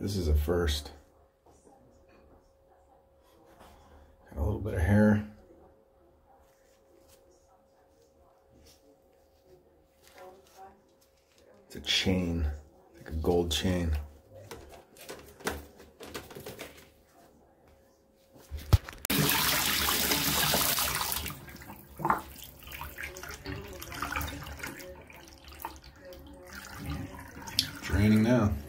This is a first. Got a little bit of hair. It's a chain, like a gold chain. Draining now.